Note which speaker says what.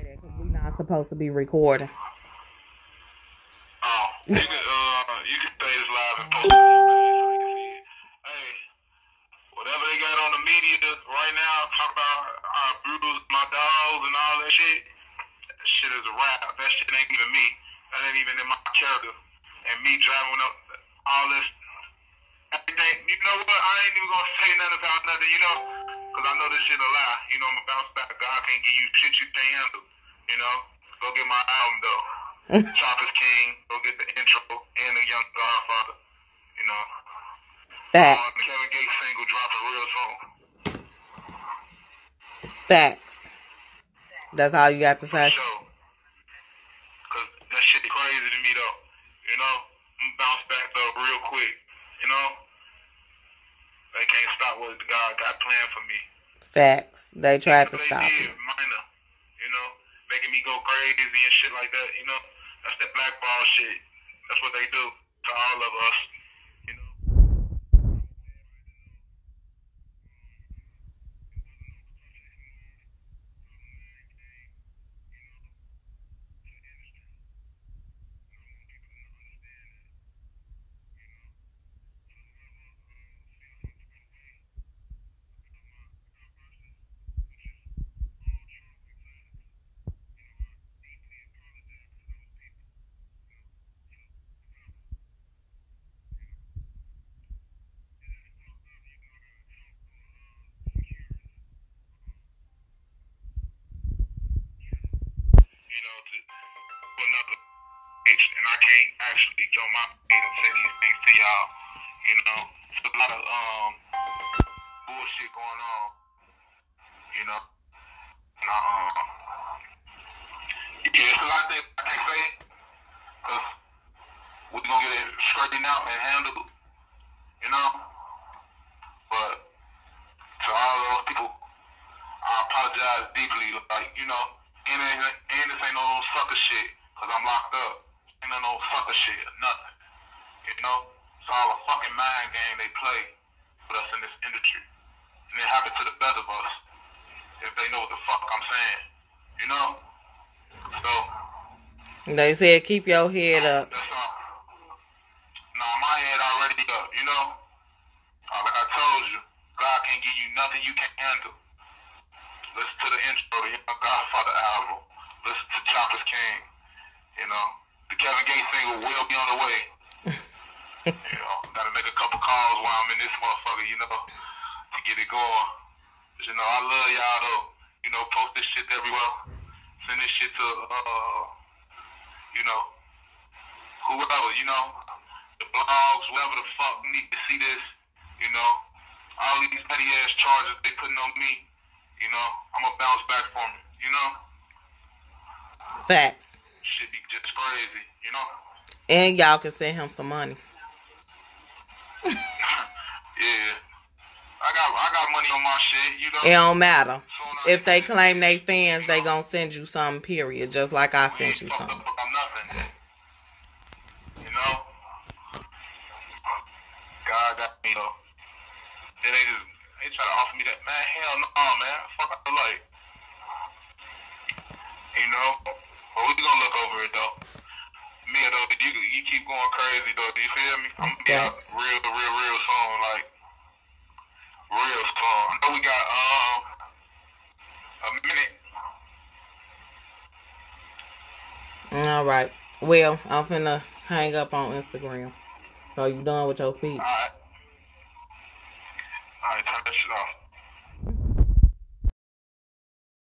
Speaker 1: that because we're not supposed to be recording.
Speaker 2: Oh, you can say this live and post it on your page so they can see it. Hey, whatever they got on the media right now, talk about our bruise, my dogs, and all that shit. That shit is a rap. That shit ain't even me. That ain't even in my character. And me driving up all this, everything. You know what? I ain't even gonna say nothing about nothing, you know? Because I know this shit a lie. You know, I'm a bounce back. God can't give you shit you can't handle. You know? Go get my album, though. Choppers King. Go get the intro and the Young Godfather. You know?
Speaker 1: Facts.
Speaker 2: Kevin Gates single dropping real soon.
Speaker 1: Facts. That's all you got to say?
Speaker 2: For sure. Because that shit crazy to me, though. You know? I'm bounce back, though, real quick. You know? They can't stop what God got planned for me.
Speaker 1: Facts. They tried to
Speaker 2: They
Speaker 1: stop
Speaker 2: did,
Speaker 1: it.
Speaker 2: minor, you know, making me go crazy and shit like that, you know. That's that blackball shit. That's what they do to all of us, you know. You know, to another page, and I can't actually go my page and say these things to y'all. You know, it's a lot of bullshit going on. You know, and yeah, it's a lot of things I can't say, cause we're gonna get it straightened out and handled. You know, but to all those people, I apologize deeply. Like, you know. And this ain't no sucker shit, cause I'm locked up. Ain't no sucker shit, nothing. You know? It's all a fucking mind game they play with us in this industry. And it happens to the best of us, if they know what the fuck I'm saying. You know? So.
Speaker 1: They said keep your head up.
Speaker 2: That's all. Nah, my head already up, you know? Like I told you, God can't give you nothing you can't handle. Listen to the intro, the Young Godfather album. Listen to Choppers King. You know, the Kevin Gates single will be on the way. You know, gotta make a couple calls while I'm in this motherfucker, you know, to get it going. But, you know, I love y'all though. You know, post this shit everywhere. Send this shit to, you know, whoever, you know, the blogs, whoever the fuck need to see this. You know, all these petty ass charges they putting on me. You know, I'm gonna bounce back from it, you know?
Speaker 1: Facts.
Speaker 2: Shit be just crazy, you know?
Speaker 1: And y'all can send him some money.
Speaker 2: Yeah. I got money on my shit, you know?
Speaker 1: It don't matter.
Speaker 2: So
Speaker 1: If they claim they fans, they gonna send you something, period. Just like I sent you something.
Speaker 2: I'm nothing. You know? God got me, though. Then they try to offer me that, man, hell no, man. Fuck I like. You know? But we gonna look over it, though. Me, though, you keep going crazy, though. Do you feel me? I'm gonna be out real soon, like, real soon. I know we got, a minute.
Speaker 1: All right. Well, I'm finna hang up on Instagram. So you done with your speech?
Speaker 2: All right, turn that shit off.